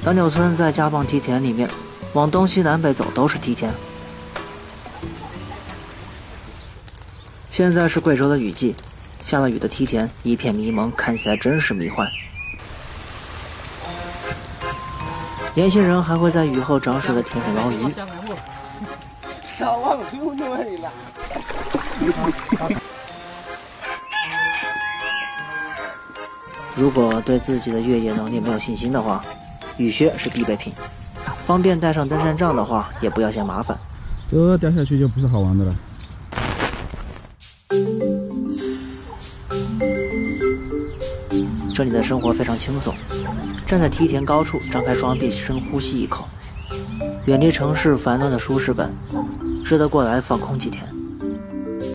当纽村在家棒梯田里面，往东西南北走都是梯田。现在是贵州的雨季，下了雨的梯田一片迷蒙，看起来真是迷幻。年轻人还会在雨后涨水的田里捞鱼。如果对自己的越野能力没有信心的话，雨靴是必备品。方便带上登山杖的话，也不要嫌麻烦。 这掉下去就不是好玩的了。 这里的生活非常轻松，站在梯田高处，张开双臂，深呼吸一口，远离城市烦乱的舒适感，值得过来放空几天。